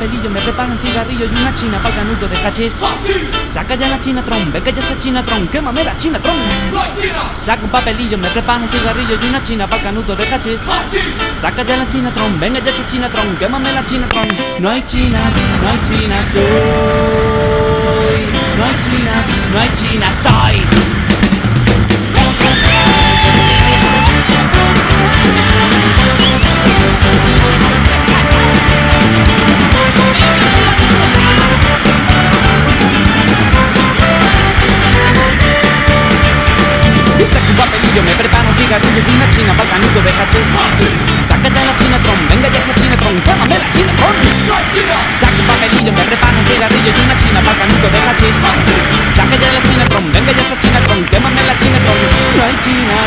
papelillo, me preparo un cigarrillo y una china pa'l canuto de hachís. Saca ya la chinatron, ve que ya esa chinatron, quémame la chinatron. Saca un papelillo, me preparo un cigarrillo y una china pa'l canuto de hachís. Saca ya la chinatron, venga ya esa chinatron, quémame la chinatron. No hay chinas hoy. No hay chinas hoy. Saca un papelillo, me preparo un cigarrillo y una china pa'l canuto de hachís. Saca ya la chinatron, venga ya esa chinatron, quémame la chinatron. Saca un papelillo, me preparo un cigarrillo y una china pa'l canuto de hachís. Saca ya la chinatron, venga ya esa chinatron, quémame la chinatron. No hay chinas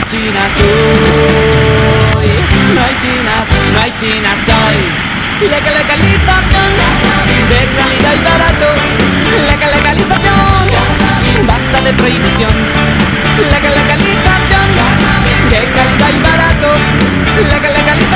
hoy. No hay chinas hoy. Legalización de calidad y barato. Legalización, basta de prohibición. Legalización de calidad y barato. Legalización.